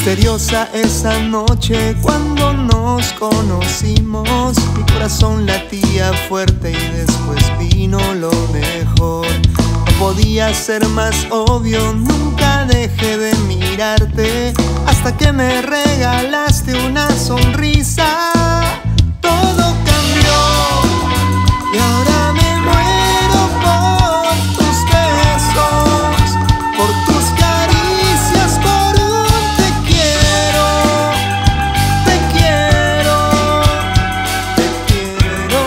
Misteriosa esa noche cuando nos conocimos, mi corazón latía fuerte y después vino lo mejor. No podía ser más obvio, nunca dejé de mirarte hasta que me regalaste una sonrisa. Todo cambió y ahora me muero por tus besos, por tus caricias, por un te quiero, te quiero, te quiero.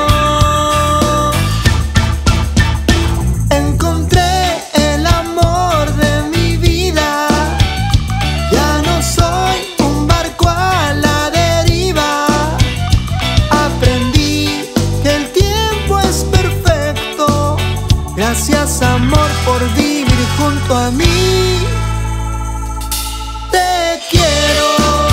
Encontré el amor de mi vida, ya no soy un barco a la deriva. Aprendí que el tiempo es perfecto, gracias amor por vivir junto a mí. Te quiero.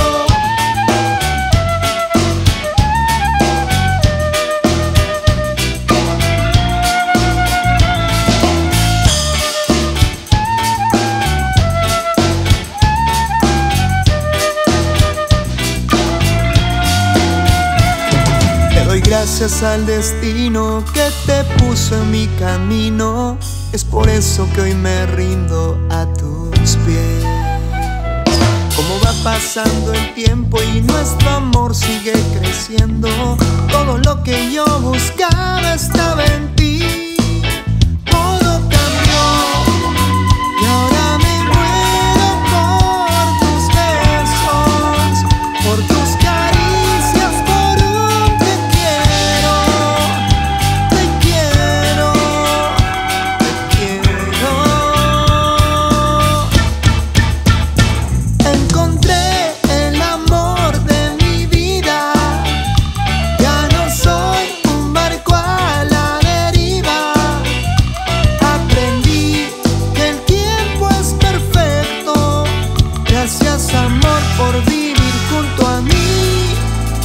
Te doy gracias al destino que te puso en mi camino. Es por eso que hoy me rindo a tus pies. Como va pasando el tiempo y nuestro amor sigue creciendo, todo lo que yo buscaba estaba en ti. Todo cambió y ahora me muero por tus besos, por tus caricias, por un te quiero, te quiero, te quiero. Encontré el amor de mi vida, ya no soy un barco a la deriva. Aprendí que el tiempo es perfecto, gracias amor por vivir junto a mí.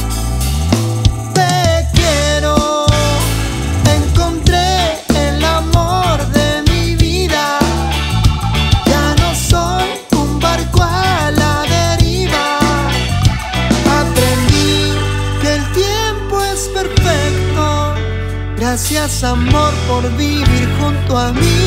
Te quiero. Encontré el amor de mi vida, ya no soy un barco a la deriva. Aprendí que el tiempo es perfecto, gracias amor por vivir junto a mí.